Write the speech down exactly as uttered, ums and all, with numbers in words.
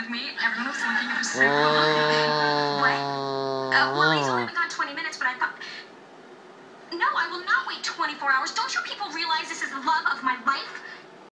me. Everyone was looking. It was so cool. What? Uh, well, he's only been gone twenty minutes, but I thought... No, I will not wait twenty-four hours. Don't you people realize this is the love of my life?